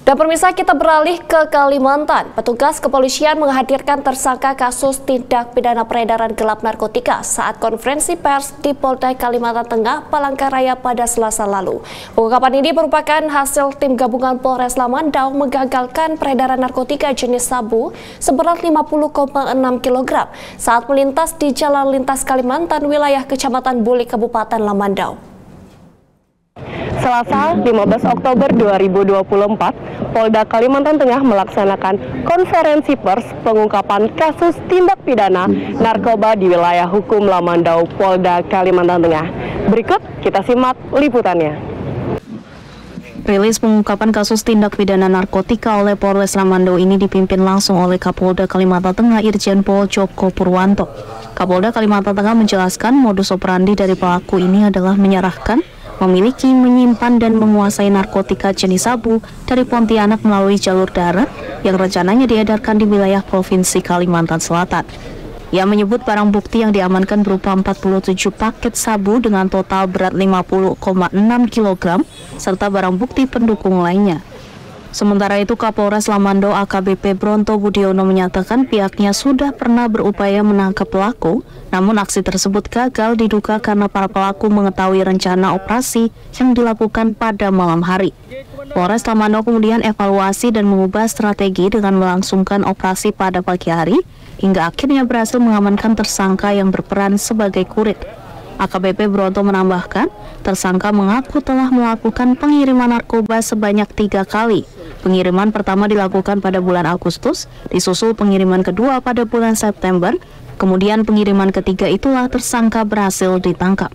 Dan pemirsa, kita beralih ke Kalimantan. Petugas kepolisian menghadirkan tersangka kasus tindak pidana peredaran gelap narkotika saat konferensi pers di Polda Kalimantan Tengah, Palangkaraya pada Selasa lalu. Pengungkapan ini merupakan hasil tim gabungan Polres Lamandau menggagalkan peredaran narkotika jenis sabu seberat 50,6 kg saat melintas di Jalan Lintas Kalimantan, wilayah Kecamatan Buli, Kabupaten Lamandau. Selasa 15 Oktober 2024, Polda Kalimantan Tengah melaksanakan konferensi pers pengungkapan kasus tindak pidana narkoba di wilayah hukum Lamandau, Polda Kalimantan Tengah. Berikut kita simak liputannya. Rilis pengungkapan kasus tindak pidana narkotika oleh Polres Lamandau ini dipimpin langsung oleh Kapolda Kalimantan Tengah Irjen Pol Joko Purwanto. Kapolda Kalimantan Tengah menjelaskan modus operandi dari pelaku ini adalah menyerahkan, memiliki, menyimpan, dan menguasai narkotika jenis sabu dari Pontianak melalui jalur darat yang rencananya diedarkan di wilayah Provinsi Kalimantan Selatan. Ia menyebut barang bukti yang diamankan berupa 47 paket sabu dengan total berat 50,6 kg serta barang bukti pendukung lainnya. Sementara itu, Kapolres Lamandau AKBP Bronto Budiono menyatakan pihaknya sudah pernah berupaya menangkap pelaku, namun aksi tersebut gagal diduga karena para pelaku mengetahui rencana operasi yang dilakukan pada malam hari. Polres Lamandau kemudian evaluasi dan mengubah strategi dengan melangsungkan operasi pada pagi hari, hingga akhirnya berhasil mengamankan tersangka yang berperan sebagai kurir. AKBP Bronto menambahkan, tersangka mengaku telah melakukan pengiriman narkoba sebanyak 3 kali. Pengiriman pertama dilakukan pada bulan Agustus, disusul pengiriman kedua pada bulan September, kemudian pengiriman ketiga itulah tersangka berhasil ditangkap.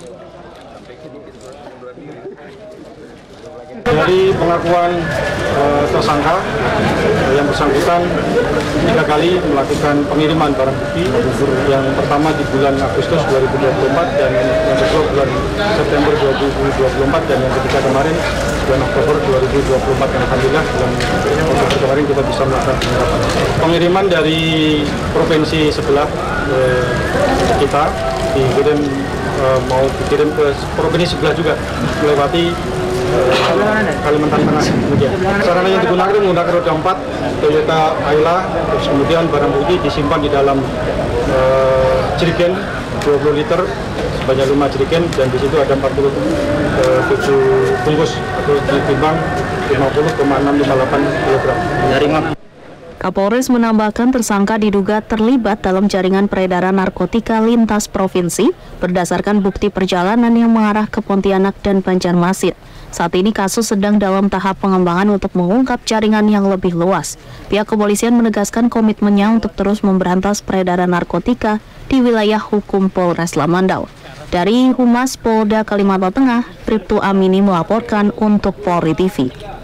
Dari pengakuan tersangka, yang bersangkutan 3 kali melakukan pengiriman barang bukti, yang pertama di bulan Agustus 2024 dan yang kedua bulan September 2024 dan yang ketiga kemarin bulan Oktober 2024. Dan alhamdulillah bulan Oktober kemarin kita bisa melakukan pengiriman. Pengiriman dari provinsi sebelah kita dikirim, mau dikirim ke provinsi sebelah juga melewati Kalimantan Tengah. Kemudian sarana yang digunakan menggunakan roda 4 Toyota Ayla, terus kemudian barang bukti disimpan di dalam jerigen 20 liter sebanyak 5 jerigen, dan di situ ada 47 bungkus atau ditimbang 50,658 kg. Kapolres menambahkan tersangka diduga terlibat dalam jaringan peredaran narkotika lintas provinsi berdasarkan bukti perjalanan yang mengarah ke Pontianak dan Banjarmasin. Saat ini kasus sedang dalam tahap pengembangan untuk mengungkap jaringan yang lebih luas. Pihak kepolisian menegaskan komitmennya untuk terus memberantas peredaran narkotika di wilayah hukum Polres Lamandau. Dari Humas Polda Kalimantan Tengah, Bribtu Amini melaporkan untuk Polri TV.